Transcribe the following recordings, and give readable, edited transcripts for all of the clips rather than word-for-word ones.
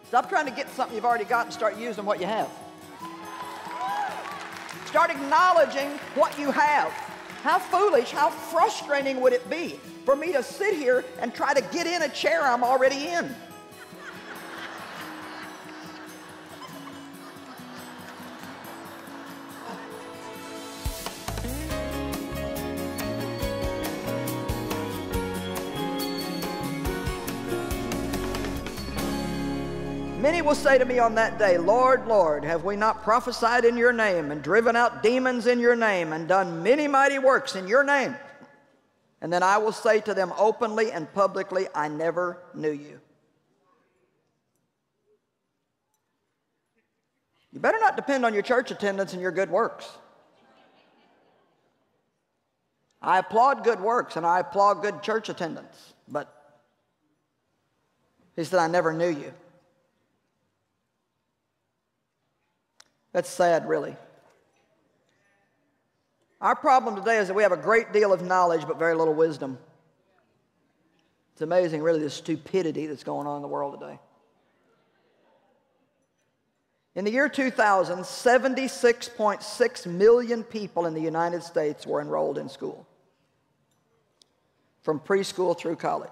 Stop trying to get something you've already got and start using what you have. Start acknowledging what you have. How foolish, how frustrating would it be for me to sit here and try to get in a chair I'm already in? Many will say to me on that day, Lord, Lord, have we not prophesied in your name and driven out demons in your name and done many mighty works in your name? And then I will say to them openly and publicly, I never knew you. You better not depend on your church attendance and your good works. I applaud good works and I applaud good church attendance, but he said, I never knew you. That's sad, really. Our problem today is that we have a great deal of knowledge but very little wisdom. It's amazing, really, the stupidity that's going on in the world today. In the year 2000, 76.6 million people in the United States were enrolled in school, from preschool through college.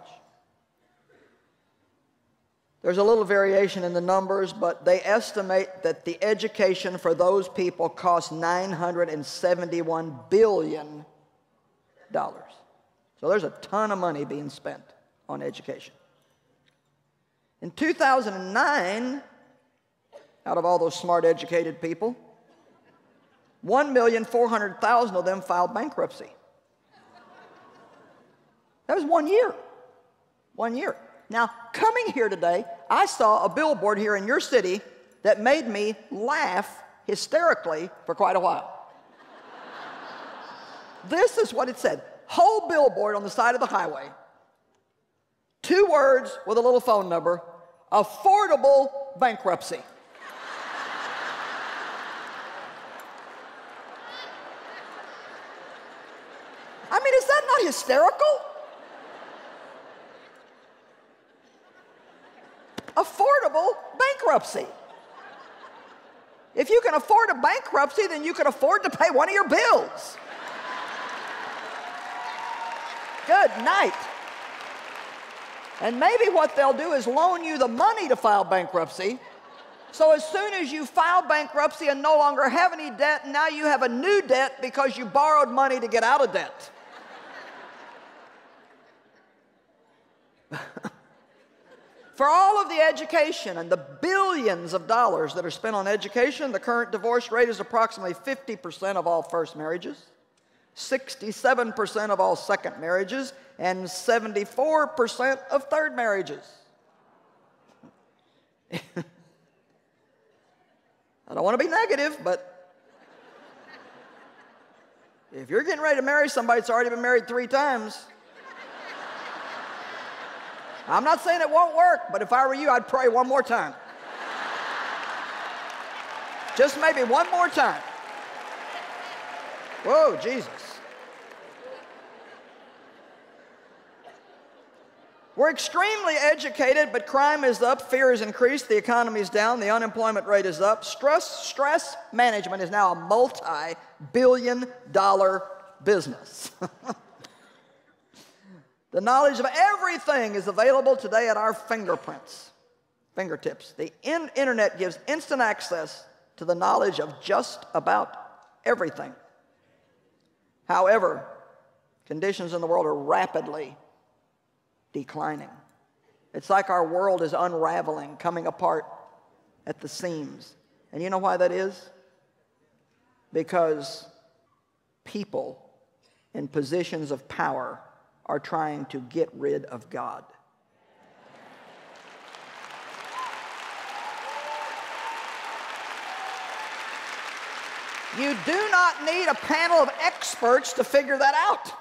There's a little variation in the numbers, but they estimate that the education for those people cost $971 billion. So there's a ton of money being spent on education. In 2009, out of all those smart, educated people, 1,400,000 of them filed bankruptcy. That was 1 year. 1 year. Now, coming here today, I saw a billboard here in your city that made me laugh hysterically for quite a while. This is what it said. Whole billboard on the side of the highway. 2 words with a little phone number. Affordable bankruptcy. I mean, is that not hysterical? Affordable bankruptcy. If you can afford a bankruptcy, then you can afford to pay one of your bills. Good night. And maybe what they'll do is loan you the money to file bankruptcy. So as soon as you file bankruptcy and no longer have any debt, now you have a new debt because you borrowed money to get out of debt. For all of the education and the billions of dollars that are spent on education, the current divorce rate is approximately 50% of all first marriages, 67% of all second marriages, and 74% of third marriages. I don't want to be negative, but if you're getting ready to marry somebody that's already been married 3 times, I'm not saying it won't work, but if I were you, I'd pray one more time. Just maybe one more time. Whoa, Jesus. We're extremely educated, but crime is up, fear has increased, the economy is down, the unemployment rate is up. Stress management is now a multi-billion-dollar business. The knowledge of everything is available today at our fingertips. The internet gives instant access to the knowledge of just about everything. However, conditions in the world are rapidly declining. It's like our world is unraveling, coming apart at the seams. And you know why that is? Because people in positions of power are trying to get rid of God. You do not need a panel of experts to figure that out.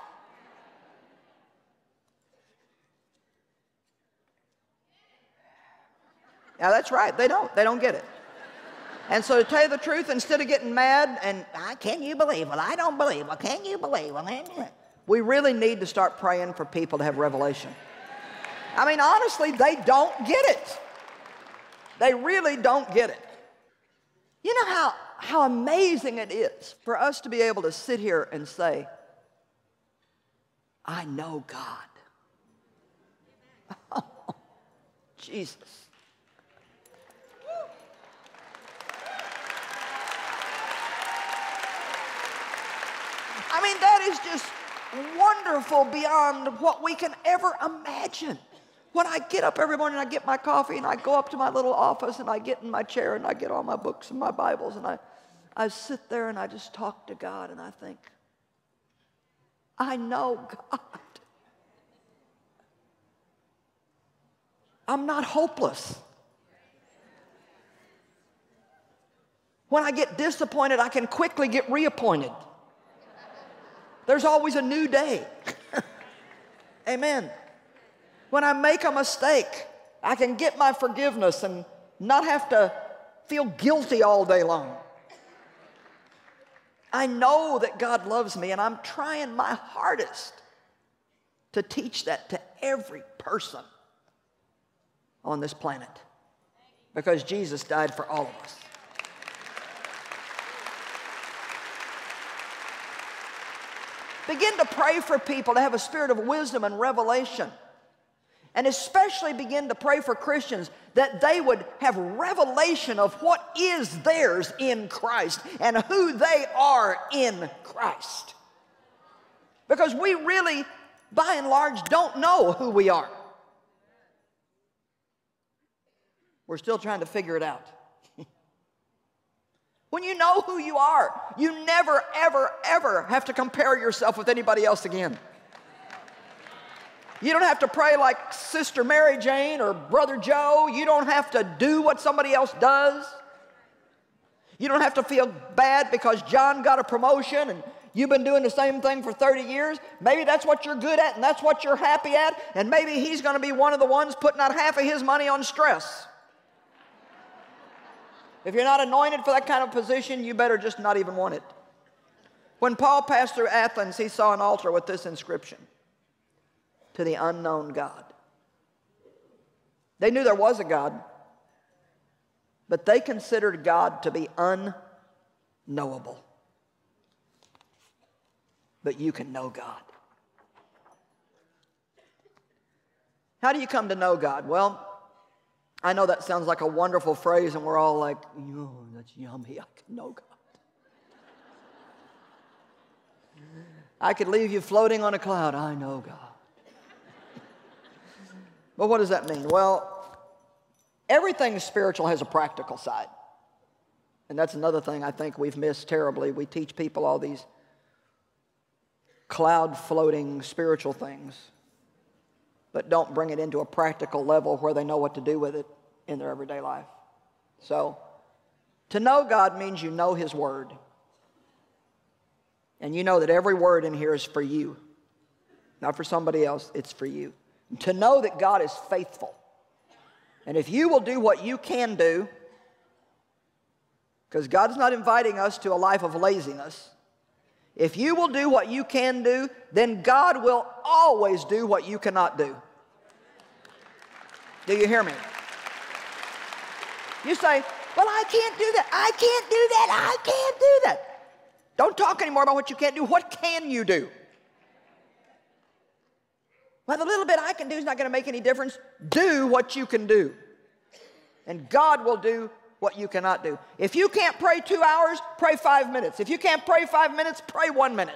Now that's right, they don't get it. And so to tell you the truth, instead of getting mad and, can you believe? Well, I don't believe. Well, can you believe? Well, we really need to start praying for people to have revelation. I mean, honestly, they don't get it. They really don't get it. You know how amazing it is for us to be able to sit here and say, I know God. Oh, Jesus. I mean, that is just wonderful beyond what we can ever imagine. When I get up every morning, I get my coffee, and I go up to my little office, and I get in my chair, and I get all my books and my Bibles, and I sit there, and I just talk to God, and I think, I know God. I'm not hopeless. When I get disappointed, I can quickly get reappointed. There's always a new day. Amen. When I make a mistake, I can get my forgiveness and not have to feel guilty all day long. I know that God loves me, and I'm trying my hardest to teach that to every person on this planet, because Jesus died for all of us. Begin to pray for people to have a spirit of wisdom and revelation. And especially begin to pray for Christians that they would have revelation of what is theirs in Christ and who they are in Christ. Because we really, by and large, don't know who we are. We're still trying to figure it out. When you know who you are, you never, ever, ever have to compare yourself with anybody else again. You don't have to pray like Sister Mary Jane or Brother Joe. You don't have to do what somebody else does. You don't have to feel bad because John got a promotion and you've been doing the same thing for 30 years. Maybe that's what you're good at and that's what you're happy at, and maybe he's going to be one of the ones putting out half of his money on stress. If you're not anointed for that kind of position, you better just not even want it. When Paul passed through Athens, he saw an altar with this inscription: to the unknown God. They knew there was a God, but they considered God to be unknowable. But you can know God. How do you come to know God? Well, I know that sounds like a wonderful phrase, and we're all like, oh, that's yummy, I can know God. I could leave you floating on a cloud, I know God. But what does that mean? Well, everything spiritual has a practical side. And that's another thing I think we've missed terribly. We teach people all these cloud-floating spiritual things, but don't bring it into a practical level where they know what to do with it in their everyday life. So, to know God means you know His Word. And you know that every word in here is for you. Not for somebody else, it's for you. To know that God is faithful. And if you will do what you can do, because God's not inviting us to a life of laziness, if you will do what you can do, then God will always do what you cannot do. Do you hear me? You say, well, I can't do that. I can't do that. I can't do that. Don't talk anymore about what you can't do. What can you do? Well, the little bit I can do is not going to make any difference. Do what you can do. And God will do what you cannot do. If you can't pray 2 hours, pray 5 minutes. If you can't pray 5 minutes, pray 1 minute.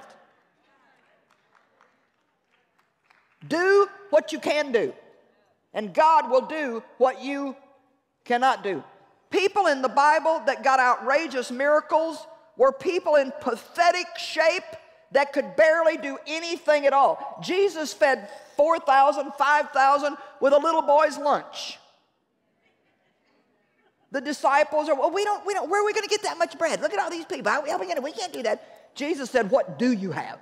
Do what you can do. And God will do what you cannot do. People in the Bible that got outrageous miracles were people in pathetic shape that could barely do anything at all. Jesus fed 4,000, 5,000 with a little boy's lunch. The disciples are, well, we don't, where are we going to get that much bread? Look at all these people. We can't do that. Jesus said, what do you have?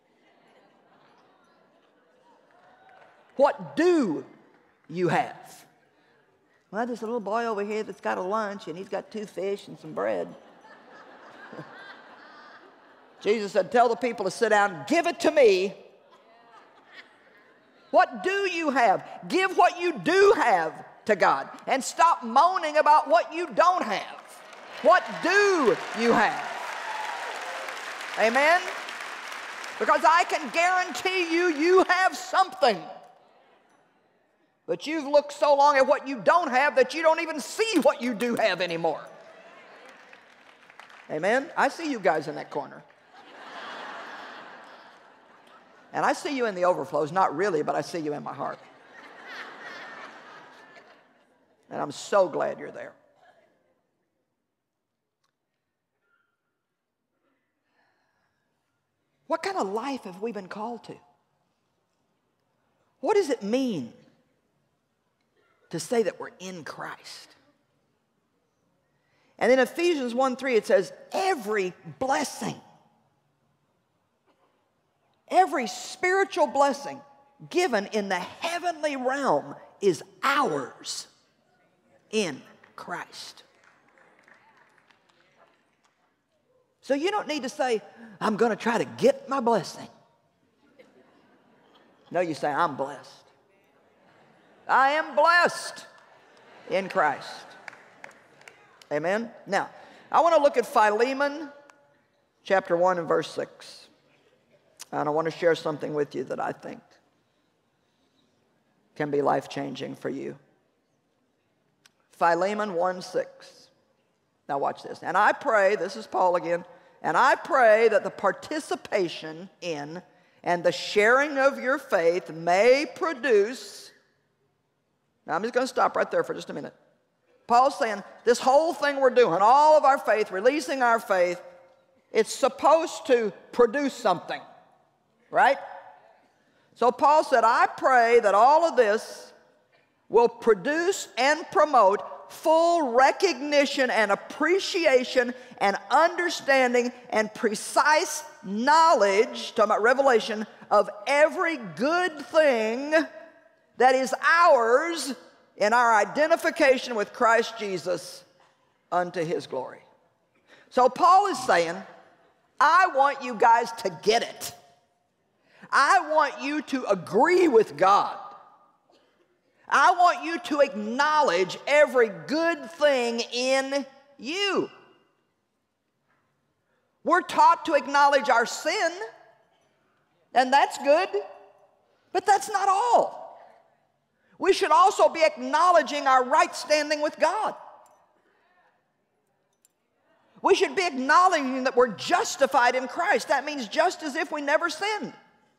What do you have? Well, there's a little boy over here that's got a lunch, and he's got 2 fish and some bread. Jesus said, tell the people to sit down. Give it to me. What do you have? Give what you do have to God. And stop moaning about what you don't have. What do you have? Amen? Because I can guarantee you, you have something. But you've looked so long at what you don't have that you don't even see what you do have anymore. Amen? I see you guys in that corner. And I see you in the overflows, not really, but I see you in my heart. And I'm so glad you're there. What kind of life have we been called to? What does it mean to say that we're in Christ? And in Ephesians 1:3 it says, every blessing, every spiritual blessing given in the heavenly realm is ours in Christ. So you don't need to say, I'm going to try to get my blessing. No, you say, I'm blessed. I am blessed in Christ. Amen? Now, I want to look at Philemon chapter 1 and verse 6. And I want to share something with you that I think can be life-changing for you. Philemon 1:6. Now watch this. And I pray, this is Paul again, and I pray that the participation in and the sharing of your faith may produce. Now I'm just going to stop right there for just a minute. Paul's saying this whole thing we're doing, all of our faith, releasing our faith, it's supposed to produce something, right? So Paul said, I pray that all of this will produce and promote full recognition and appreciation and understanding and precise knowledge, talking about revelation, of every good thing that is ours in our identification with Christ Jesus unto His glory. So Paul is saying, I want you guys to get it. I want you to agree with God. I want you to acknowledge every good thing in you. We're taught to acknowledge our sin, and that's good, but that's not all. We should also be acknowledging our right standing with God. We should be acknowledging that we're justified in Christ. That means just as if we never sinned.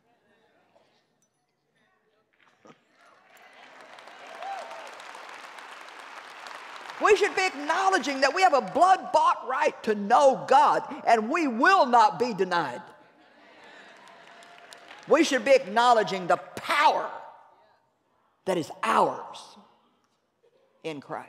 We should be acknowledging that we have a blood-bought right to know God, and we will not be denied. We should be acknowledging the power that is ours in Christ.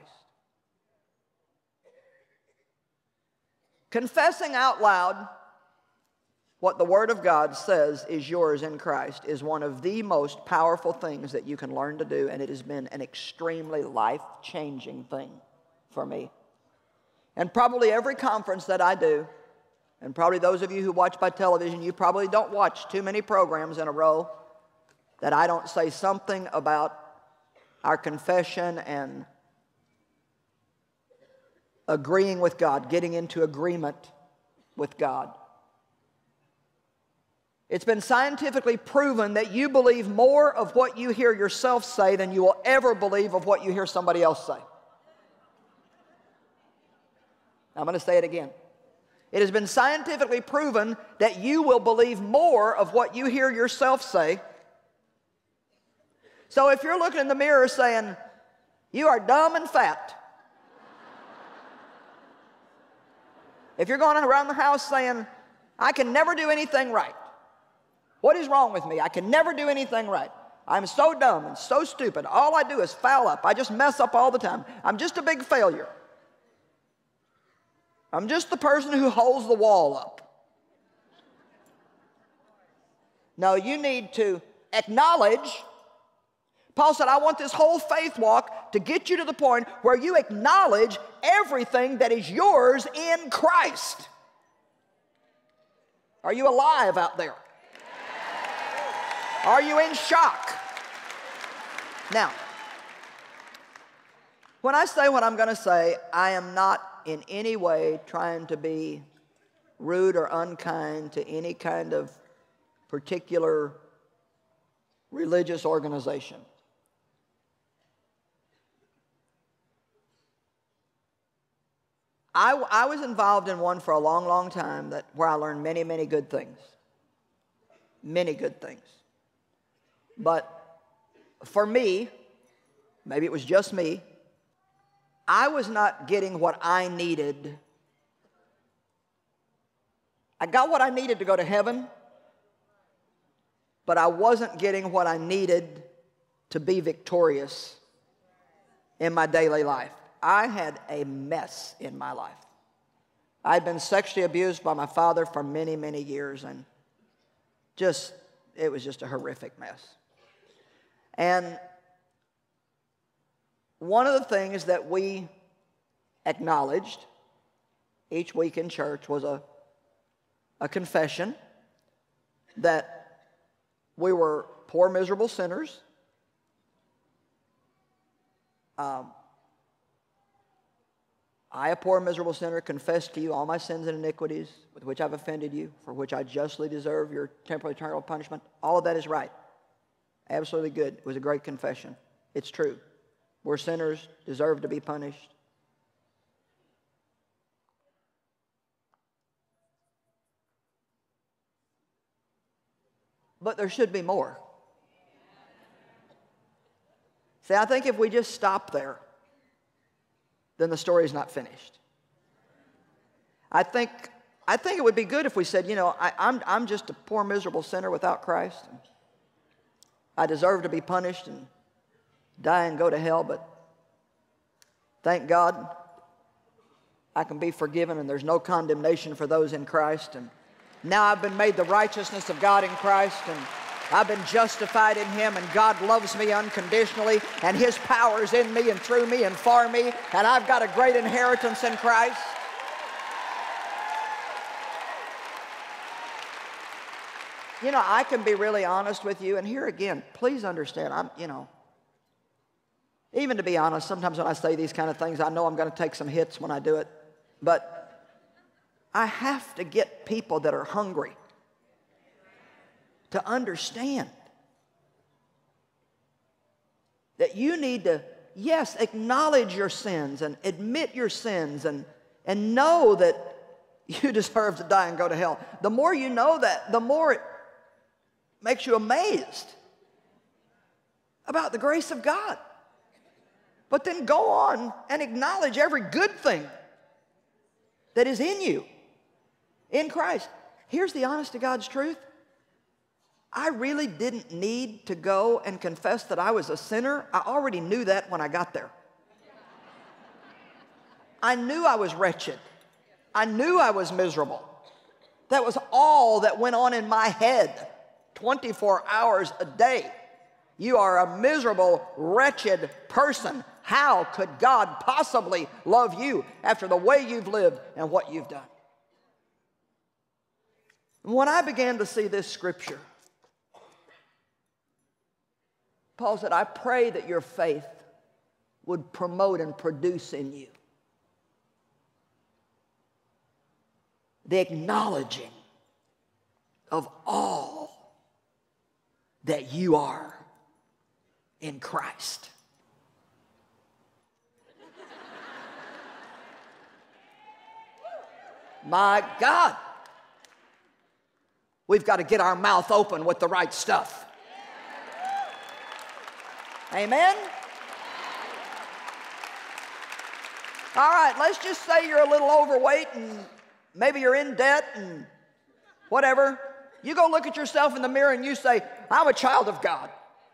Confessing out loud what the Word of God says is yours in Christ is one of the most powerful things that you can learn to do, and it has been an extremely life-changing thing for me. And probably every conference that I do, and probably those of you who watch by television, you probably don't watch too many programs in a row that I don't say something about our confession and agreeing with God, getting into agreement with God. It's been scientifically proven that you believe more of what you hear yourself say than you will ever believe of what you hear somebody else say. I'm going to say it again. It has been scientifically proven that you will believe more of what you hear yourself say. So if you're looking in the mirror saying, you are dumb and fat. If you're going around the house saying, I can never do anything right. What is wrong with me? I can never do anything right. I'm so dumb and so stupid. All I do is foul up. I just mess up all the time. I'm just a big failure. I'm just the person who holds the wall up. No, you need to acknowledge. Paul said, I want this whole faith walk to get you to the point where you acknowledge everything that is yours in Christ. Are you alive out there? Are you in shock? Now, When I say what I'm going to say, I am not in any way trying to be rude or unkind to any kind of particular religious organization. I was involved in one for a long, long time where I learned many, many good things. Many good things. But for me, maybe it was just me, I was not getting what I needed. I got what I needed to go to heaven, but I wasn't getting what I needed to be victorious in my daily life. I had a mess in my life. I'd been sexually abused by my father for many, many years, and it was just a horrific mess. And one of the things that we acknowledged each week in church was a confession that we were poor, miserable sinners. I, a poor, miserable sinner, confess to you all my sins and iniquities with which I've offended you, for which I justly deserve your temporal eternal punishment. All of that is right. Absolutely good. It was a great confession. It's true. We're sinners, deserve to be punished. But there should be more. See, I think if we just stop there, then the story is not finished. I think it would be good if we said, you know, I'm just a poor, miserable sinner without Christ. I deserve to be punished and die and go to hell, but thank God I can be forgiven and there's no condemnation for those in Christ. And now I've been made the righteousness of God in Christ, and I've been justified in Him, and God loves me unconditionally, and His power is in me and through me and for me, and I've got a great inheritance in Christ. You know, I can be really honest with you, and here again, please understand, even to be honest, sometimes when I say these kind of things, I know I'm going to take some hits when I do it, but I have to get people that are hungry to understand that you need to, yes, acknowledge your sins and admit your sins and know that you deserve to die and go to hell. The more you know that, the more it makes you amazed about the grace of God. But then go on and acknowledge every good thing that is in you, in Christ. Here's the honest to God's truth. I really didn't need to go and confess that I was a sinner. I already knew that when I got there. I knew I was wretched. I knew I was miserable. That was all that went on in my head 24 hours a day. You are a miserable, wretched person. How could God possibly love you after the way you've lived and what you've done? When I began to see this scripture, Paul said, I pray that your faith would promote and produce in you the acknowledging of all that you are in Christ. My God, we've got to get our mouth open with the right stuff. Amen? All right, let's just say you're a little overweight and maybe you're in debt and whatever. You go look at yourself in the mirror and you say, I'm a child of God.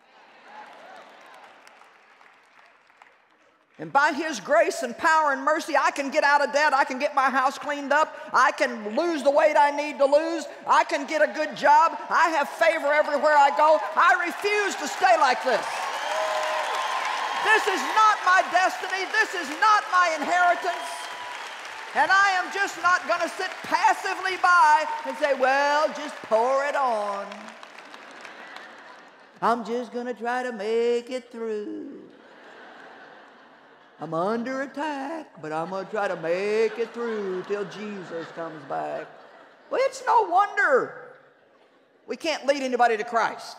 And by His grace and power and mercy, I can get out of debt. I can get my house cleaned up. I can lose the weight I need to lose. I can get a good job. I have favor everywhere I go. I refuse to stay like this. This is not my destiny. This is not my inheritance. And I am just not going to sit passively by and say, well, just pour it on. I'm just going to try to make it through. I'm under attack, but I'm going to try to make it through till Jesus comes back. Well, it's no wonder we can't lead anybody to Christ.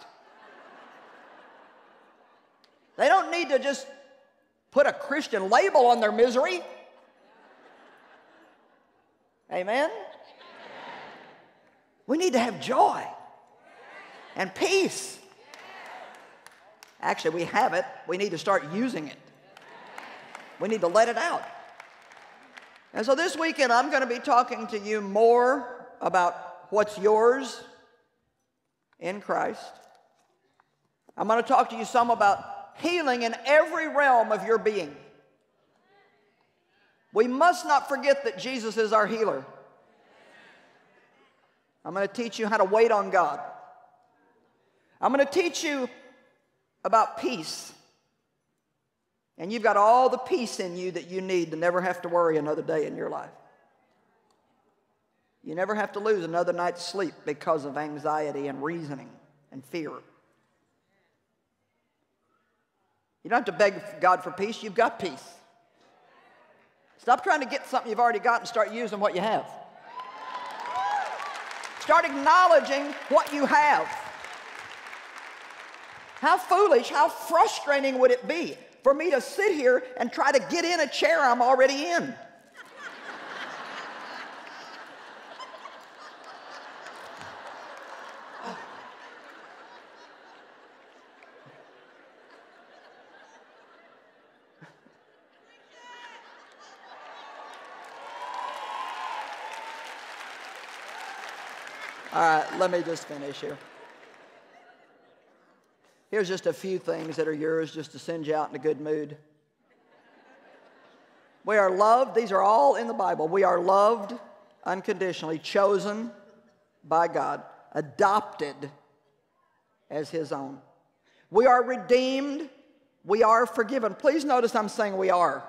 They don't need to just put a Christian label on their misery. Amen? We need to have joy and peace. Actually, we have it. We need to start using it. We need to let it out. And so this weekend, I'm going to be talking to you more about what's yours in Christ. I'm going to talk to you some about healing in every realm of your being. We must not forget that Jesus is our healer. I'm going to teach you how to wait on God. I'm going to teach you about peace. And you've got all the peace in you that you need to never have to worry another day in your life. You never have to lose another night's sleep because of anxiety and reasoning and fear. You don't have to beg God for peace. You've got peace. Stop trying to get something you've already got and start using what you have. Start acknowledging what you have. How foolish, how frustrating would it be for me to sit here and try to get in a chair I'm already in? All right, let me just finish here. Here's just a few things that are yours just to send you out in a good mood. We are loved. These are all in the Bible. We are loved unconditionally, chosen by God, adopted as His own. We are redeemed. We are forgiven. Please notice I'm saying we are.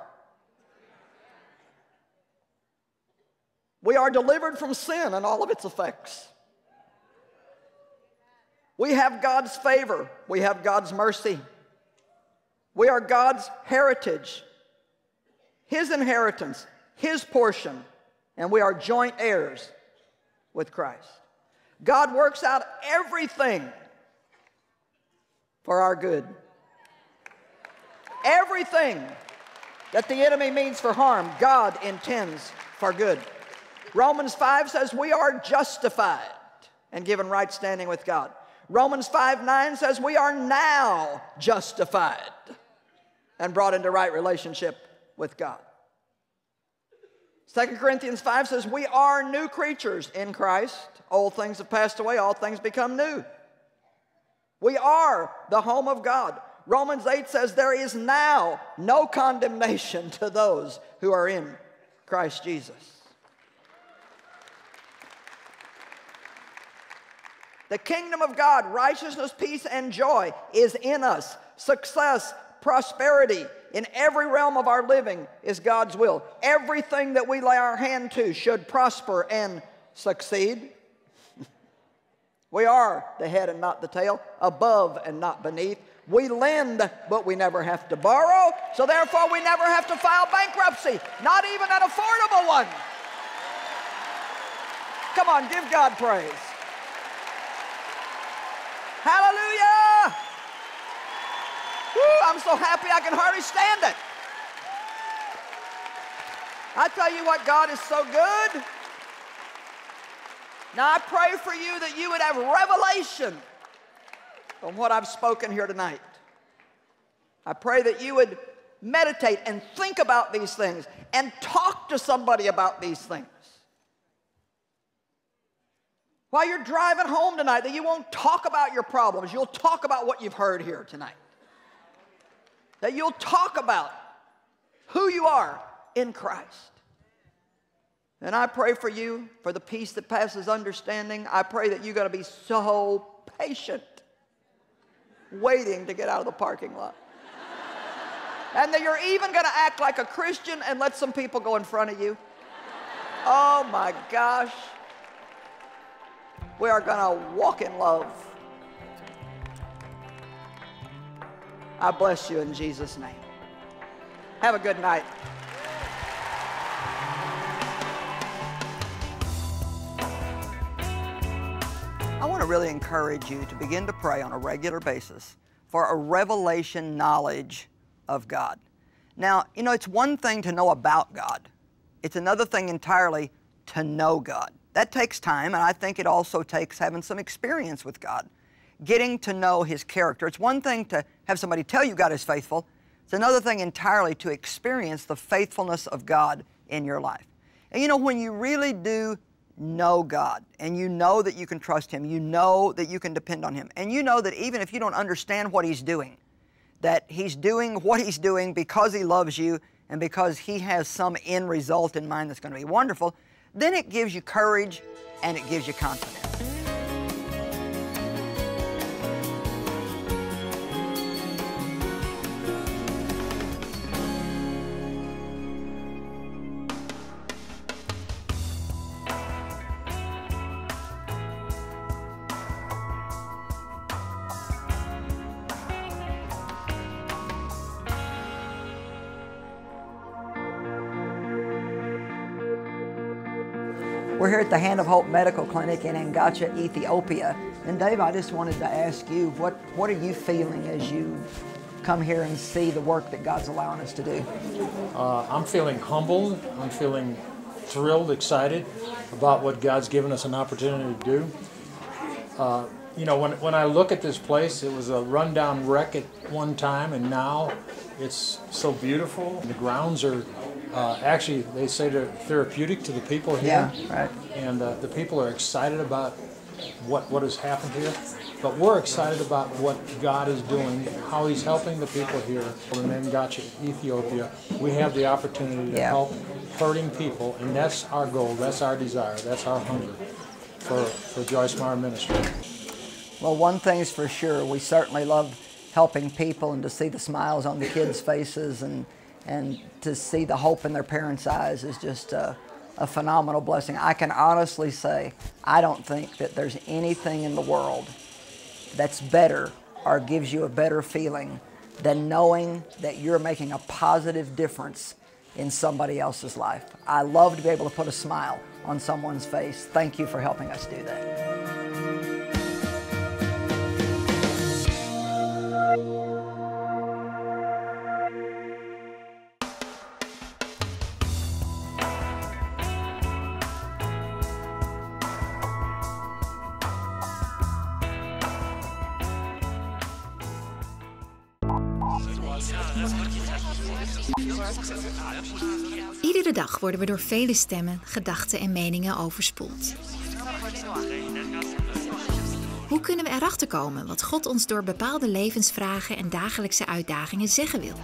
We are delivered from sin and all of its effects. We have God's favor. We have God's mercy. We are God's heritage, His inheritance, His portion, and we are joint heirs with Christ. God works out everything for our good. Everything that the enemy means for harm, God intends for good. Romans 5 says we are justified and given right standing with God. Romans 5:9 says we are now justified and brought into right relationship with God. 2 Corinthians 5 says we are new creatures in Christ. Old things have passed away, all things become new. We are the home of God. Romans 8 says there is now no condemnation to those who are in Christ Jesus. The kingdom of God, righteousness, peace, and joy is in us. Success, prosperity in every realm of our living is God's will. Everything that we lay our hand to should prosper and succeed. We are the head and not the tail, above and not beneath. We lend, but we never have to borrow, so therefore we never have to file bankruptcy, not even an affordable one. Come on, give God praise. Hallelujah! Woo, I'm so happy I can hardly stand it. I tell you what, God is so good. Now I pray for you that you would have revelation on what I've spoken here tonight. I pray that you would meditate and think about these things and talk to somebody about these things. While you're driving home tonight, that you won't talk about your problems. You'll talk about what you've heard here tonight. That you'll talk about who you are in Christ. And I pray for you, for the peace that passes understanding. I pray that you're going to be so patient, waiting to get out of the parking lot. And that you're even going to act like a Christian and let some people go in front of you. Oh my gosh. We are going to walk in love. I bless you in Jesus' name. Have a good night. I want to really encourage you to begin to pray on a regular basis for a revelation knowledge of God. Now, you know, it's one thing to know about God. It's another thing entirely to know God. That takes time, and I think it also takes having some experience with God, getting to know His character. It's one thing to have somebody tell you God is faithful. It's another thing entirely to experience the faithfulness of God in your life. And you know, when you really do know God, and you know that you can trust Him, you know that you can depend on Him, and you know that even if you don't understand what He's doing, that He's doing what He's doing because He loves you and because He has some end result in mind that's going to be wonderful, then it gives you courage and it gives you confidence. We're here at the Hand of Hope Medical Clinic in Engacha, Ethiopia. And Dave, I just wanted to ask you, what are you feeling as you come here and see the work that God's allowing us to do? I'm feeling humbled. I'm feeling thrilled, excited about what God's given us an opportunity to do. You know, when I look at this place, it was a rundown wreck at one time, and now it's so beautiful. The grounds are actually, they say they're therapeutic to the people here. Yeah, right. And the people are excited about what has happened here. But we're excited about what God is doing, how He's helping the people here. In Engacha, Ethiopia, we have the opportunity to help hurting people, and that's our goal, that's our desire, that's our hunger for Joyce Meyer Ministry. Well, one thing's for sure, we certainly love helping people, and to see the smiles on the kids' faces and to see the hope in their parents' eyes is just a phenomenal blessing. I can honestly say I don't think that there's anything in the world that's better or gives you a better feeling than knowing that you're making a positive difference in somebody else's life. I love to be able to put a smile on someone's face. Thank you for helping us do that. Iedere dag worden we door vele stemmen, gedachten en meningen overspoeld. Hoe kunnen we erachter komen wat God ons door bepaalde levensvragen en dagelijkse uitdagingen zeggen wil?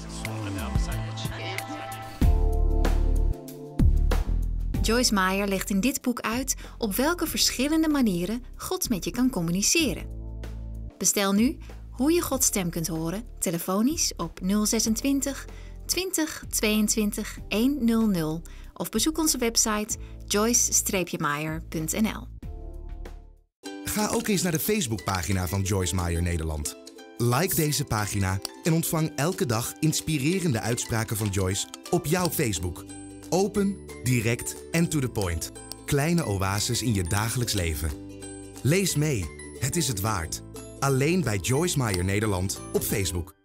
Joyce Meyer legt in dit boek uit op welke verschillende manieren God met je kan communiceren. Bestel nu hoe je Gods stem kunt horen, telefonisch op 026 20 22 100 of bezoek onze website joyce-meyer.nl. Ga ook eens naar de Facebookpagina van Joyce Meyer Nederland. Like deze pagina en ontvang elke dag inspirerende uitspraken van Joyce op jouw Facebook. Open, direct en to the point. Kleine oases in je dagelijks leven. Lees mee, het is het waard. Alleen bij Joyce Meyer Nederland op Facebook.